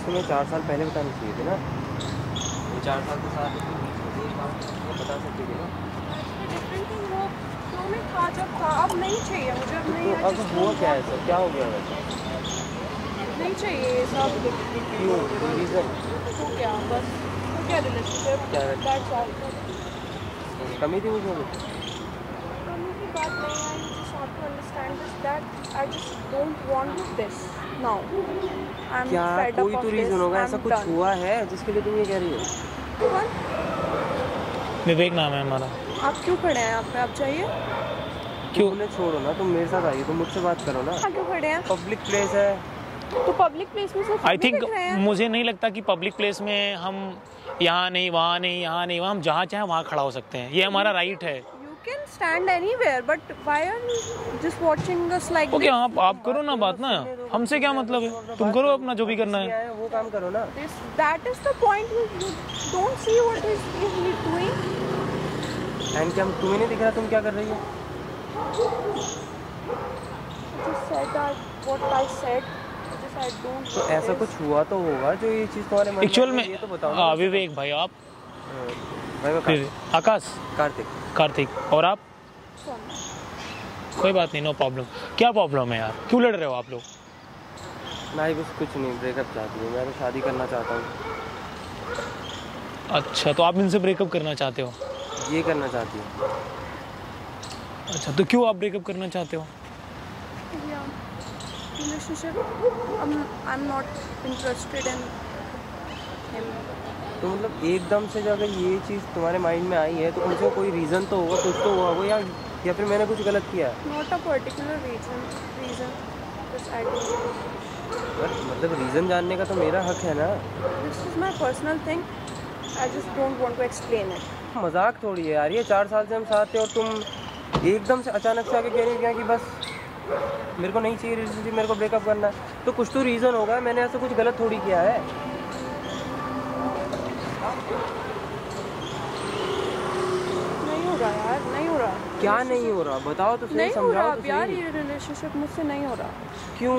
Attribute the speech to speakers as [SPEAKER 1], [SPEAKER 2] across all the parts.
[SPEAKER 1] तुम्हें 4 साल पहले बतानी चाहिए थी ना। ये 4 साल के साथ बता सकती थी ना।
[SPEAKER 2] में था जब था, अब नहीं चाहिए मुझे, अब नहीं।
[SPEAKER 1] तो अब हुआ क्या है सर, क्या हो गया वैसे?
[SPEAKER 2] नहीं चाहिए ये सब।
[SPEAKER 1] क्यों, रीज़न?
[SPEAKER 2] तो क्या बस, तो क्या रिलेशनशिप, दैट्स ऑल।
[SPEAKER 1] कमी थी मुझे?
[SPEAKER 2] कमी की बात नहीं है, you just have to understand this that I just don't want this now. I'm
[SPEAKER 1] क्या
[SPEAKER 2] fed up
[SPEAKER 1] कोई
[SPEAKER 2] of
[SPEAKER 1] तो
[SPEAKER 2] this.
[SPEAKER 1] रीज़न होगा, ऐसा
[SPEAKER 2] I'm
[SPEAKER 1] कुछ
[SPEAKER 2] done.
[SPEAKER 1] हुआ है जिसके लिए तुम ये कह रही हो?
[SPEAKER 3] विवेक नाम है हमारा।
[SPEAKER 2] आप क्यों खड़े हैं यहाँ पे, आप चाहिए?
[SPEAKER 1] क्यों? उन्हें छोड़ो ना, तुम मेरे साथ आइए, तुम मुझसे बात करो ना।
[SPEAKER 2] क्यों खड़े हैं?
[SPEAKER 1] पब्लिक प्लेस है
[SPEAKER 2] तो पब्लिक प्लेस में सिर्फ
[SPEAKER 3] आई थिंक मुझे नहीं लगता कि पब्लिक प्लेस में हम यहाँ नहीं, वहाँ नहीं, यहाँ नहीं, हम जहाँ चाहें वहाँ खड़ा हो सकते हैं, ये हमारा राइट है।
[SPEAKER 2] You can stand anywhere, but why are you just watching us like
[SPEAKER 3] okay, आप करो ना बात ना, हमसे क्या मतलब है, तुम करो अपना जो भी करना है।
[SPEAKER 1] वो काम करो ना।
[SPEAKER 2] That is the point. You don't see what is he doing.
[SPEAKER 1] And क्या तुम्हें नहीं दिख रहा तुम क्या कर रही हो?
[SPEAKER 2] Just said that what I said. I don't.
[SPEAKER 1] तो ऐसा कुछ हुआ तो होगा जो ये चीज़ तुम्हारे मन में
[SPEAKER 3] एक्चुअल में
[SPEAKER 1] ये तो बताओ ना।
[SPEAKER 3] विवेक भाई, आप
[SPEAKER 1] भाई
[SPEAKER 3] आकाश,
[SPEAKER 1] कार्तिक
[SPEAKER 3] और आप? कोई बात नहीं, नो प्रॉब्लम। क्या प्रॉब्लम है यार, क्यों लड़ रहे हो आप लोग?
[SPEAKER 1] नहीं बस कुछ नहीं, ब्रेकअप चाहती हूँ मैं, तो शादी करना चाहता हूँ।
[SPEAKER 3] अच्छा, तो आप इनसे ब्रेकअप करना चाहते हो?
[SPEAKER 1] ये करना चाहती हूँ।
[SPEAKER 3] अच्छा, तो क्यों आप ब्रेकअप करना चाहते हो?
[SPEAKER 2] Relationship. I'm not interested in him.
[SPEAKER 1] तो मतलब एकदम से जब अगर ये चीज़ तुम्हारे माइंड में आई है तो कम से कम कोई रीज़न तो होगा, कुछ तो हुआ होगा, या फिर मैंने कुछ गलत किया?
[SPEAKER 2] Not a particular reason. Just I don't.
[SPEAKER 1] मतलब रीज़न जानने का तो मेरा हक है ना।
[SPEAKER 2] This is my personal thing. I just don't want to explain it.
[SPEAKER 1] मजाक थोड़ी है यार, ये 4 साल से हम साथ थे और तुम एकदम से अचानक से आके कह रही हो कि बस मेरे को नहीं चाहिए रिलेशनशिप, मेरे को ब्रेकअप करना है, तो कुछ तो रीज़न होगा। मैंने ऐसा कुछ गलत थोड़ी किया है।
[SPEAKER 2] नहीं हो रहा यार, नहीं हो रहा।
[SPEAKER 1] क्या नहीं हो रहा बताओ तो सही,
[SPEAKER 2] नहीं हो
[SPEAKER 1] समझाओ
[SPEAKER 2] रहा
[SPEAKER 1] तो
[SPEAKER 2] यार,
[SPEAKER 1] सही।
[SPEAKER 2] ये रिलेशनशिप मुझसे नहीं हो रहा।
[SPEAKER 1] क्यों?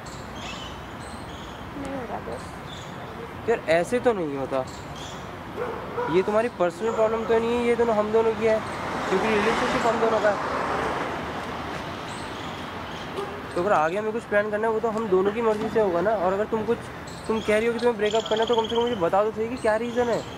[SPEAKER 2] नहीं हो रहा बस।
[SPEAKER 1] यार ऐसे तो नहीं होता, ये तुम्हारी पर्सनल प्रॉब्लम तो नहीं है, ये दोनों हम दोनों की है, क्योंकि रिलेशनशिप हम दोनों का है। तो अगर आगे हमें कुछ प्लान करना है वो तो हम दोनों की मर्जी से होगा ना। और अगर तुम कह रही हो कि तुम्हें ब्रेकअप करना है तो कम से कम मुझे बता दो सही कि क्या रीज़न है।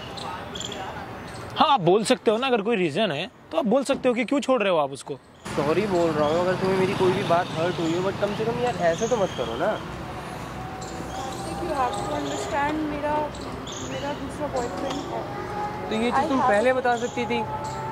[SPEAKER 3] हाँ, आप बोल सकते हो ना, अगर कोई रीज़न है तो आप बोल सकते हो कि क्यों छोड़ रहे हो आप उसको।
[SPEAKER 1] सॉरी बोल रहा हूँ अगर तुम्हें मेरी कोई भी बात हर्ट हुई हो, बट कम से कम यार ऐसे तो मत करो ना।
[SPEAKER 2] You have to understand, मेरा दूसरा बॉयफ्रेंड है।
[SPEAKER 1] तो ये चीज़ तुम पहले बता सकती थी।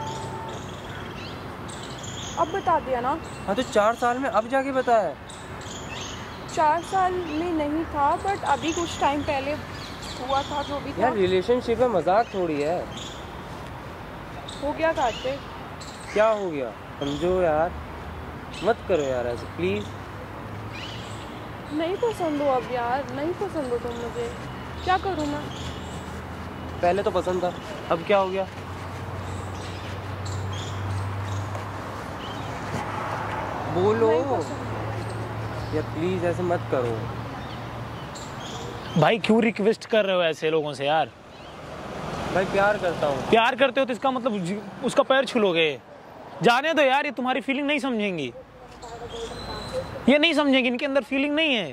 [SPEAKER 2] अब बता दिया ना।
[SPEAKER 1] हाँ तो 4 साल में अब जाके बताया?
[SPEAKER 2] 4 साल में नहीं था, बट अभी कुछ टाइम पहले हुआ था जो भी था।
[SPEAKER 1] यार रिलेशनशिप है, मजाक थोड़ी है।
[SPEAKER 2] हो गया कार्तिक।
[SPEAKER 1] क्या हो गया? समझो यार, मत करो यार ऐसे प्लीज़।
[SPEAKER 2] नहीं पसंद हो अब यार, नहीं पसंद हो तुम मुझे, क्या करूँ मैं?
[SPEAKER 1] पहले तो पसंद था, अब क्या हो गया? बोलो यार प्लीज़, ऐसे मत करो
[SPEAKER 3] भाई। क्यों रिक्वेस्ट कर रहे हो ऐसे लोगों से यार?
[SPEAKER 1] भाई प्यार करता हूँ।
[SPEAKER 3] प्यार करते हो तो इसका मतलब उसका पैर छूलोगे? जाने दो यार, ये तुम्हारी फीलिंग नहीं समझेंगी, ये नहीं समझेंगी, इनके अंदर फीलिंग नहीं है।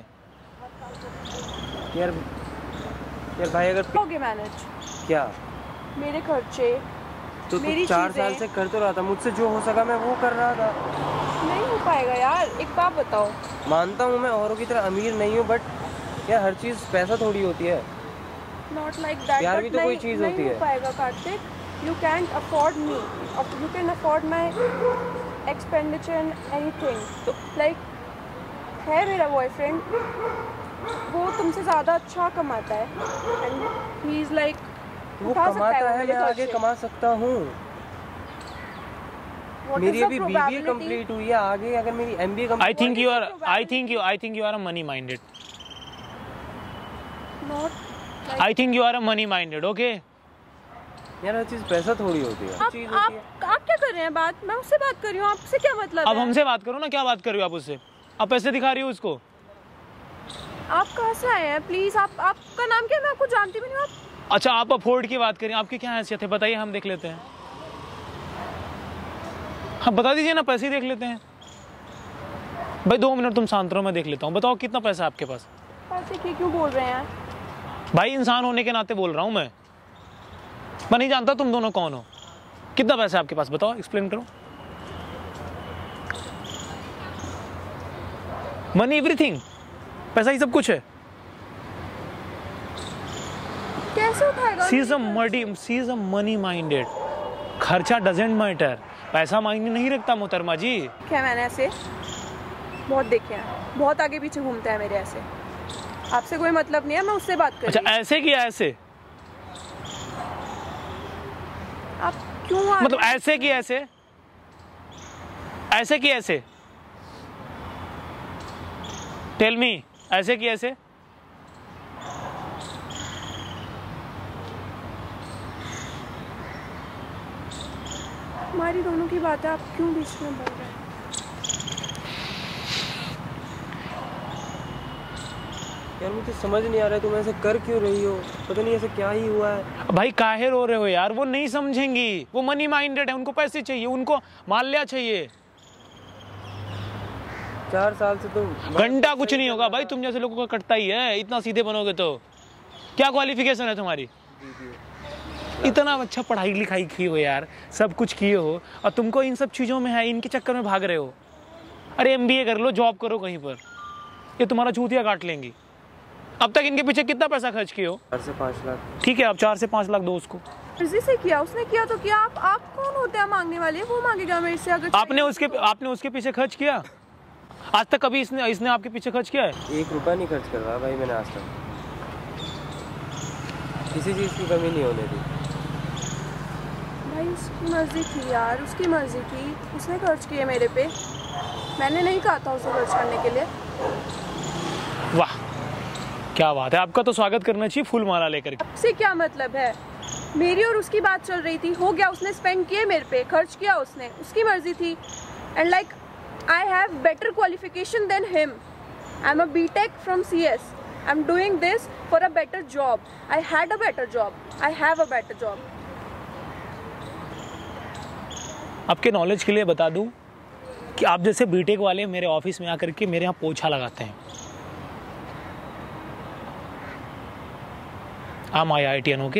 [SPEAKER 1] यार भाई अगर
[SPEAKER 2] होगे मैनेज
[SPEAKER 1] क्या
[SPEAKER 2] मेरे खर्चे,
[SPEAKER 1] तो
[SPEAKER 2] मेरी
[SPEAKER 1] 4 साल से कर तो रहा था, मुझसे जो हो सका मैं वो कर रहा था।
[SPEAKER 2] नहीं हो पाएगा यार, एक बात बताओ।
[SPEAKER 1] मानता हूँ मैं औरों की तरह अमीर नहीं हूँ, बट यार हर चीज़ पैसा थोड़ी होती है।
[SPEAKER 2] Not like that,
[SPEAKER 1] प्यार भी तो कोई चीज़ होती है।
[SPEAKER 2] नहीं हो पाएगा Kartik. You can't afford me. You can afford my expenditure and anything. तो like है मेरा बॉयफ्रेंड, वो तुमसे ज़्यादा अच्छा कमाता है, and he is like
[SPEAKER 1] वो कमाता है, मैं आगे कमा सकता हूँ। मेरी अभी BBA कंप्लीट हुई है, आगे अगर मेरी MBA complete.
[SPEAKER 3] I think you are a money minded. I think you are a money minded, okay?
[SPEAKER 1] यार हर चीज़ पैसा थोड़ी होती है।
[SPEAKER 2] आप क्या कर रहे हैं बात? मैं उससे बात कर रही हूँ, आपसे क्या मतलब
[SPEAKER 3] अब हमसे बात करो ना, क्या बात कर रही हो आप उससे? आप पैसे दिखा रही हो उसको?
[SPEAKER 2] आप कहाँ से आए हैं प्लीज़? आपका नाम क्या है? मैं आपको जानती भी नहीं हूँ। आप
[SPEAKER 3] अच्छा, आप अफोर्ड की बात करें, आपकी क्या हैसियत है बताइए, हम देख लेते हैं। हाँ बता दीजिए ना, पैसे ही देख लेते हैं। भाई 2 मिनट तुम शांत रहो, मैं देख लेता हूँ। बताओ कितना पैसा है आपके पास?
[SPEAKER 2] पैसे की क्यों बोल रहे हैं?
[SPEAKER 3] भाई इंसान होने के नाते बोल रहा हूँ मैं नहीं जानता तुम दोनों कौन हो। कितना पैसा है आपके पास बताओ, एक्सप्लेन करो। मनी एवरीथिंग, पैसा ही सब कुछ है।
[SPEAKER 2] कैसे उठाएगा?
[SPEAKER 3] She is a money minded. खर्चा डजेंट मैटर, पैसा मायने नहीं रखता मोहतरमा जी।
[SPEAKER 2] क्या मैंने ऐसे बहुत देखे हैं, बहुत आगे पीछे घूमते हैं मेरे ऐसे। आपसे कोई मतलब नहीं है, मैं उससे बात कर रही हूँ।
[SPEAKER 3] अच्छा ऐसे किया, ऐसे
[SPEAKER 2] आप क्यों
[SPEAKER 3] मतलब ऐसे किया, ऐसे किया, ऐसे टेल मी, ऐसे किया, ऐसे
[SPEAKER 2] हमारी दोनों की बात है, आप क्यों बीच में बोल रहे हैं?
[SPEAKER 1] यार मुझे समझ नहीं आ रहा है तुम ऐसे कर क्यों रही हो, पता नहीं ऐसे क्या ही हुआ है।
[SPEAKER 3] भाई काहे रो रहे हो यार? वो नहीं समझेंगी, वो मनी माइंडेड है, उनको पैसे चाहिए, उनको माल्या चाहिए।
[SPEAKER 1] 4 साल से तुम
[SPEAKER 3] घंटा कुछ नहीं होगा भाई, तुम जैसे लोगों का कटता ही है, इतना सीधे बनोगे तो। क्या क्वालिफिकेशन है तुम्हारी? इतना अच्छा पढ़ाई लिखाई की हो यार, सब कुछ किए हो, और तुमको इन सब चीज़ों में है, इनके चक्कर में भाग रहे हो। अरे MBA कर लो, जॉब करो कहीं पर, ये तुम्हारा चूतिया काट लेंगी। अब तक इनके पीछे कितना पैसा खर्च किए हो?
[SPEAKER 1] 4 से 5 लाख।
[SPEAKER 3] ठीक है, आप 4 से 5 लाख दो उसको।
[SPEAKER 2] मर्जी से किया, उसने किया तो किया। आप कौन होते हैं मांगने वाले? वो मांगेगा मेरे से अगर
[SPEAKER 3] आपने उसके पीछे खर्च किया? आज तक कभी इसने आपके पीछे खर्च किया है?
[SPEAKER 1] 1 रुपया नहीं खर्च करवाया भाई मैंने आज तक, किसी चीज़ की कमी नहीं होने दी।
[SPEAKER 2] भाई उसकी मर्जी थी यार, उसकी मर्जी थी, उसने खर्च किए मेरे पे, मैंने नहीं कहा था उसे खर्च करने के लिए।
[SPEAKER 3] वाह क्या बात है, आपका तो स्वागत करना चाहिए फूल माला लेकर के।
[SPEAKER 2] आपसे क्या मतलब है? मेरी और उसकी बात चल रही थी, हो गया, उसने स्पेंड किए मेरे पे, खर्च किया उसने, उसकी मर्जी थी। And like I have better qualification than him, I am a BTech from CS, I am doing this for a better job, I had a better job, I have a better job.
[SPEAKER 3] आपके knowledge के लिए बता दूं कि आप जैसे BTech वाले मेरे ऑफिस में आकर के मेरे यहाँ पोछा लगाते हैं। आप IITian हो के,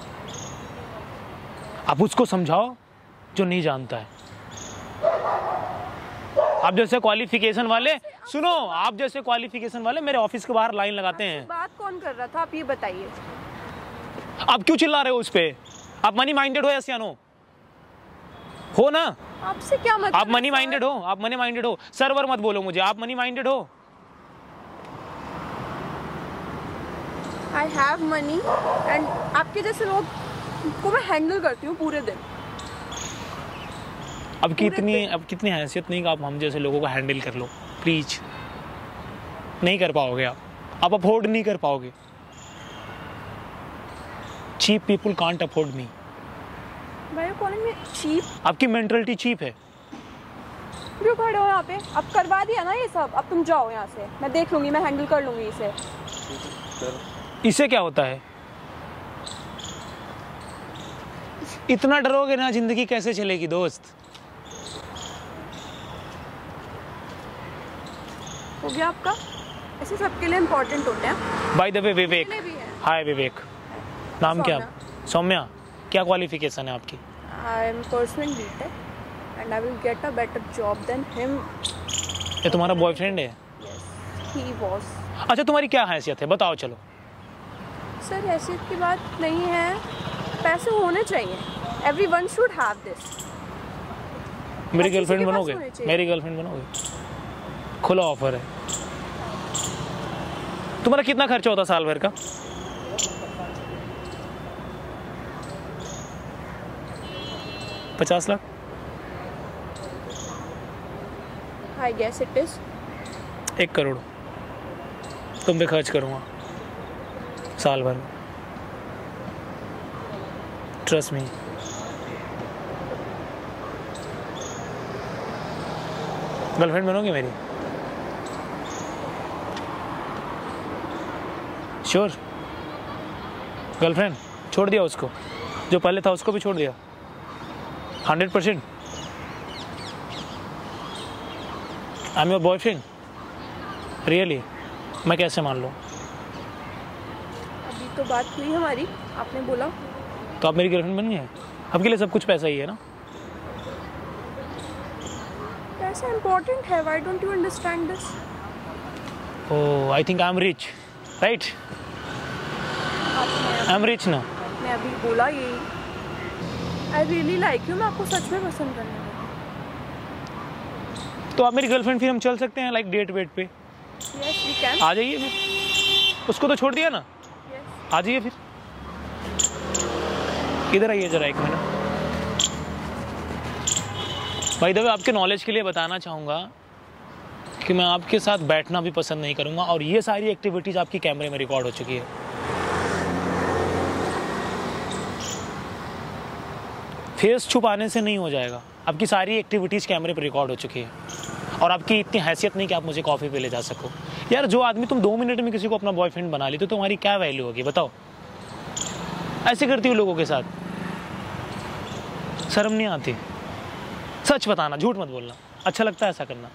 [SPEAKER 3] आप उसको समझाओ जो नहीं जानता है। आप जैसे क्वालिफिकेशन वाले, सुनो, आप जैसे क्वालिफिकेशन वाले मेरे ऑफिस के बाहर लाइन लगाते हैं।
[SPEAKER 2] बात कौन कर रहा था आप ये बताइए?
[SPEAKER 3] आप क्यों चिल्ला रहे हो उस पे? आप मनी माइंडेड हो या सियानो हो ना?
[SPEAKER 2] आपसे क्या मतलब?
[SPEAKER 3] आप मनी माइंडेड हो, आप मनी माइंडेड हो। सर्वर मत बोलो मुझे, आप मनी माइंडेड हो।
[SPEAKER 2] आई हैव मनी एंड आपके जैसे लोग को मैं हैंडल करती हूँ पूरे दिन।
[SPEAKER 3] अब कितनी हैसियत नहीं कि आप हम जैसे लोगों को हैंडल कर लो, प्लीज। नहीं कर पाओगे आप अफोर्ड नहीं कर पाओगे। Cheap people can't afford me.
[SPEAKER 2] भाई कॉलिंग मी चीप?
[SPEAKER 3] आपकी मेंटलिटी चीप है।
[SPEAKER 2] क्यों खड़े हो यहाँ पे? अब करवा दिया ना ये सब, अब तुम जाओ यहाँ से, मैं देख लूंगी, मैं हैंडल कर लूंगी इसे।
[SPEAKER 3] इससे क्या होता है? इतना डरोगे ना, जिंदगी कैसे चलेगी दोस्त?
[SPEAKER 2] हो गया आपका? ऐसे सबके लिए इम्पोर्टेंट होते हैं।
[SPEAKER 3] बाय द वे विवेक,
[SPEAKER 2] मेरे लिए भी है।
[SPEAKER 3] हाय विवेक, नाम क्या? सौम्या। क्या क्वालिफिकेशन है आपकी?
[SPEAKER 2] I am pursuing BTech and I will get a better job than him.
[SPEAKER 3] ये तुम्हारा बॉयफ्रेंड है?
[SPEAKER 2] He was.
[SPEAKER 3] अच्छा तुम्हारी क्या हैसियत है बताओ चलो।
[SPEAKER 2] सर हैसियत की बात नहीं है, पैसे होने चाहिए, एवरीवन शुड हैव दिस।
[SPEAKER 3] मेरी
[SPEAKER 2] किसी
[SPEAKER 3] गर्लफ्रेंड
[SPEAKER 2] के पास
[SPEAKER 3] बनोगे?
[SPEAKER 2] होने चाहिए।
[SPEAKER 3] मेरी गर्लफ्रेंड बनोगे? खुला ऑफर है। तुम्हारा कितना खर्चा होता साल भर का? $50 lakh?
[SPEAKER 2] I guess it is
[SPEAKER 3] 1 crore तुम पे खर्च करूंगा साल भर। Trust me. गर्लफ्रेंड बनोगी मेरी? श्योर? गर्लफ्रेंड छोड़ दिया उसको, जो पहले था उसको भी छोड़ दिया? 100%? I am your boyfriend? Really? मैं कैसे मान लूँ?
[SPEAKER 2] अभी तो बात हुई हमारी, आपने बोला।
[SPEAKER 3] तो आप मेरी गर्लफ्रेंड बन गए? आपके लिए सब कुछ पैसा ही है ना?
[SPEAKER 2] पैसा इम्पोर्टेंट है, why don't you understand this?
[SPEAKER 3] Oh, I think I am rich, right? I am rich ना?
[SPEAKER 2] मैं अभी बोला यही, आई रियली लाइक यू, मैं आपको सच में पसंद करने लगी।
[SPEAKER 3] तो आप मेरी गर्लफ्रेंड, फिर हम चल सकते हैं लाइक डेट वेट पे?
[SPEAKER 2] Yes we can.
[SPEAKER 3] आ जाइए फिर, उसको तो छोड़ दिया ना?
[SPEAKER 2] यस।
[SPEAKER 3] आ जाइए फिर, इधर आइए जरा 1 मिनट। भाई दबे आपके नॉलेज के लिए बताना चाहूँगा कि मैं आपके साथ बैठना भी पसंद नहीं करूँगा, और ये सारी एक्टिविटीज़ आपकी कैमरे में रिकॉर्ड हो चुकी है। फेस छुपाने से नहीं हो जाएगा, आपकी सारी एक्टिविटीज़ कैमरे पर रिकॉर्ड हो चुकी है, और आपकी इतनी हैसियत नहीं कि आप मुझे कॉफ़ी पे ले जा सको। यार जो आदमी तुम 2 मिनट में किसी को अपना बॉयफ्रेंड बना ली, तो तुम्हारी क्या वैल्यू होगी बताओ? ऐसे करती हूँ लोगों के साथ, शर्म नहीं आती? सच बताना, झूठ मत बोलना। अच्छा लगता है ऐसा करना?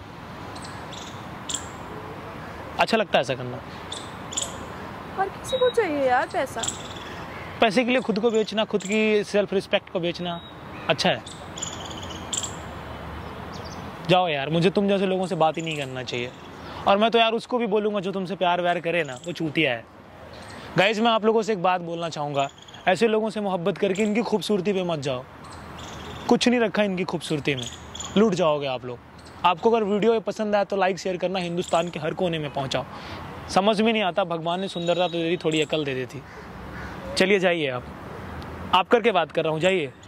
[SPEAKER 3] अच्छा लगता है ऐसा करना?
[SPEAKER 2] हर किसी को चाहिए यार पैसा।
[SPEAKER 3] पैसे के लिए खुद को बेचना, खुद की सेल्फ रिस्पेक्ट को बेचना अच्छा है? जाओ यार, मुझे तुम जैसे लोगों से बात ही नहीं करना चाहिए। और मैं तो यार उसको भी बोलूँगा जो तुमसे प्यार व्यार करे ना, वो चूतिया है। गाइस, मैं आप लोगों से एक बात बोलना चाहूँगा, ऐसे लोगों से मोहब्बत करके इनकी खूबसूरती पे मत जाओ। कुछ नहीं रखा इनकी खूबसूरती में, लूट जाओगे आप लोग। आपको अगर वीडियो पसंद आया तो लाइक शेयर करना, हिंदुस्तान के हर कोने में पहुँचाओ। समझ में नहीं आता, भगवान ने सुंदरता तो दे दी, थोड़ी अकल दे देती। चलिए जाइए, आप करके बात कर रहा हूँ, जाइए।